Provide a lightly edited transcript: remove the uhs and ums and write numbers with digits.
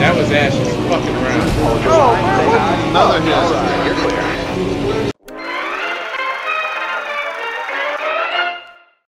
That was Ash just fucking around. Oh, another hit.